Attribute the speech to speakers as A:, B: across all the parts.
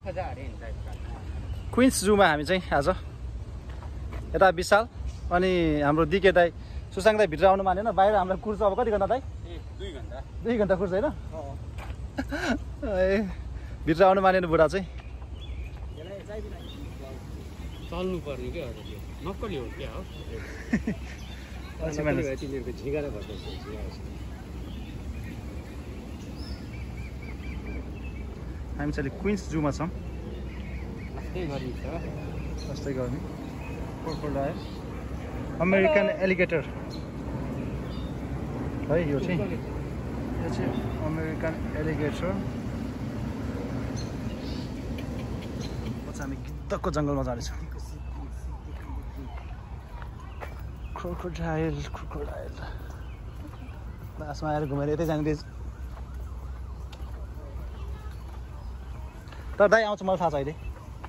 A: Queens जूमा हामी चाहिँ आज यता विशाल अनि हाम्रो दिके दाई सुसाङ दाई भित्र आउनु मानेन बाहिर हामीलाई कुर्छ अब कति घन्टा दाई 2 घन्टा कुर्छ होइन ए भित्र आउनु मानेन बुढा चाहिँ
B: चल्नु पर्ने के नक्कली हो क्या हो तिनीहरूको झिगा र भन्छ
A: हामी चाहिँ क्विन्स जूमा छौँ जस्तै गर्ने क्रोकोडाइल अमेरिकन एलिगेटर है यो चाहिँ अमेरिकन एलिगेटर हामी गिद्धको जङ्गलमा जानेछौँ क्रोकोडाइल लास्टमा आएर घुमेर यतै जाने तर दाइ आउँछ मलाई थाहा छ अहिले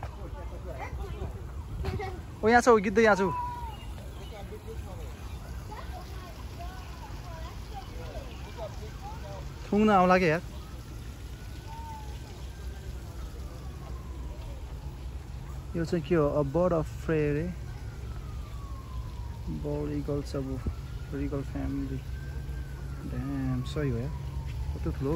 A: ओ यहाँ छ गिद्धै यहाँ छु थुङ्न आउला कि यार यो चाहिँ के हो अ बर्ड अफ प्रे रे बर्ड इगल छ इगल फ्यामिली ड्याम सही हो यार कस्तो ठुलो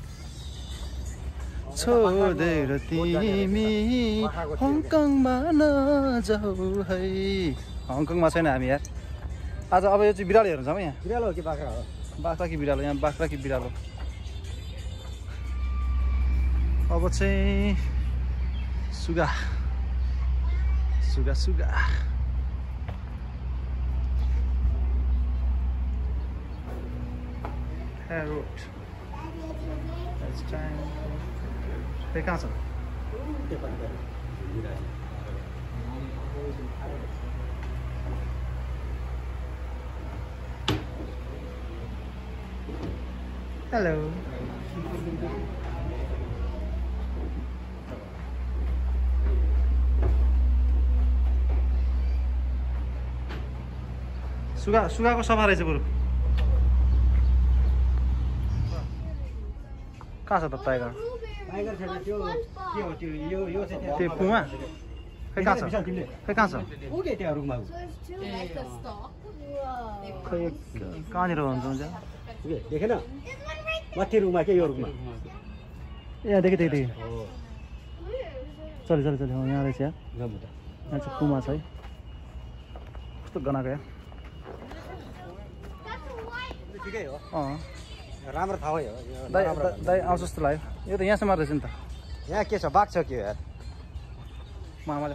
A: छोडेर तिमी हङकङमा नजाऊ है हङकङमा छैन हामी यार आज अब यो चाहिँ बिरालो हेर्नु छ यहाँ
B: बिरालो हो कि बाख्रा हो
A: बाख्रा कि बिरालो यहाँ बाख्रा कि बिरालो अब चाहिँ सुगा Parrot. It's time for... Hey, कहाँ छ? Hello. सुगाको सफा रहेछ बरु कहाँ छ त टाइगर त्यो पुमा खै कहाँ छ खै कहाँनिर हुन्छ
B: देखेन माथि रुममा के यो रुममा
A: यहाँ देखेँ चल यहाँ रहेछ यहाँ चाहिँ पुमा छ है कस्तो गनाएको यहाँ
B: ठिकै हो
A: अँ
B: राम्रो थाहा हो
A: दाइ आउँछ जस्तो लाग्यो यो त यहाँसम्म रहेछ नि त
B: यहाँ के छ बाघ छ के यार
A: मामाले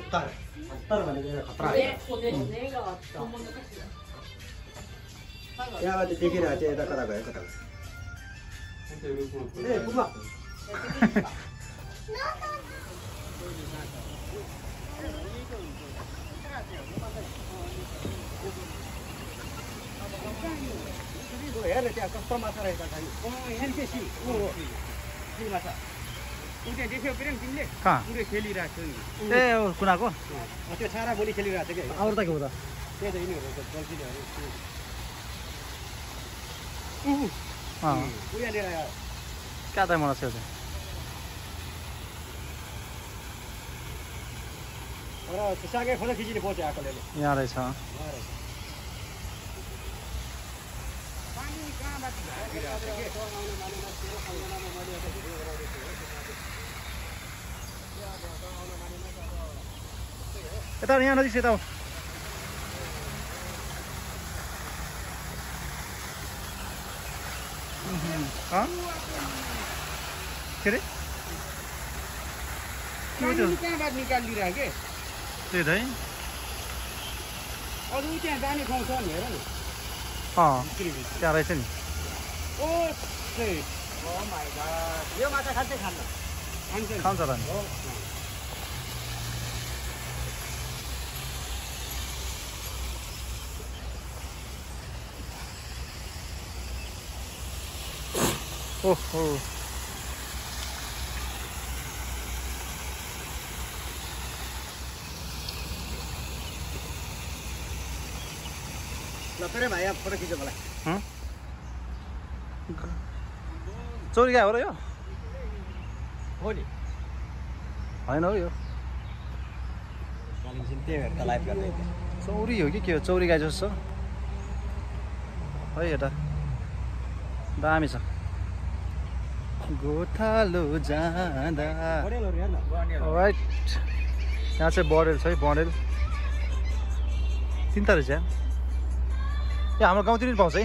B: यहाँ देखिरहेको थियो यता कता भयो कता ए पुमा हेर्नु त्यहाँ कस्तो माछा रहेछ माछा उठे देख्यो प्रेम तिमीले पुरै खेलिरहेको थियो नि
A: ए कुनाको
B: त्यो छाडा बोली खेलिरहेको थियो कि
A: अरू त के हो त
B: त्यही त यिनीहरू गल्तीहरू उयोनिर
A: क्या त मलाई छ
B: सागै फोटो खिचिने पहुँच्यो आएकोले
A: यहाँ रहेछ यता यहाँ नजिक यता के अरे
B: कहाँबाट निकालिदिरहेको के
A: त्यही त है
B: अरू त्यहाँ जाने ठाउँ छ नि हेर न
A: त्यहाँ रहेछ नि
B: यो माछा खान्छै खान्छ
A: खान्छ त नि ओहो
B: ल फेरि भाइ यहाँ फोटो खिच्यो मलाई
A: चौरी गाई हो र यो
B: हो नि
A: होइन हौ यो चौरी हो कि के हो चौरी गाई जस्तो छ है यता दामी छ गोठालो जाँदा राइट यहाँ चाहिँ बडेल छ है बडेल तिनवटा रहेछ यहाँ हाम्रो गाउँतिर नि पाउँछ है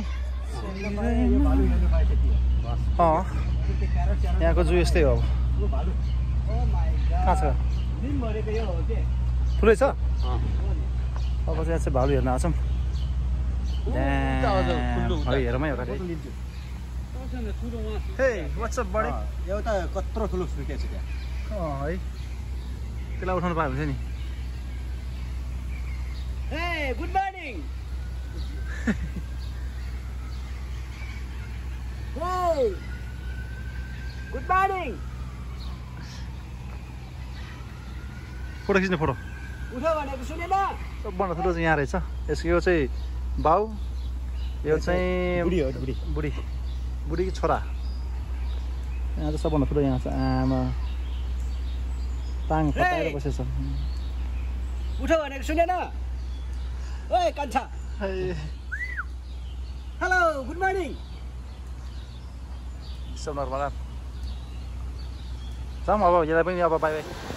A: यहाँको जू यस्तै हो अब कहाँ छ ठुलै छ अब चाहिँ यहाँ चाहिँ भालु हेर्न आउँछौँ है हेरौँ है अगाडि हे वाट्सएप बढे
C: एउटा कत्रो ठुलो सुर्केको छ त्यहाँ
A: है त्यसलाई उठाउनु पायो हुन्छ नि
B: Hey, good morning. Hey, good morning.
A: Photo खिच्ने फोटो
B: उठो भनेको सुनेन?
A: सबभन्दा ठुलो चाहिँ यहाँ रहेछ यसको यो चाहिँ बाउ यो चाहिँ
C: बुढी हो बुढी
A: बुढी बुढी कि छोरा यहाँ चाहिँ सबभन्दा ठुलो यहाँ छ आमा टाङ फटाएर बसेछ
B: उठो भनेको सुनेन? ओए कान्छा. Hello, good morning.
A: सब नर्मल जाउँ अब यसलाई पनि अब बाई बाई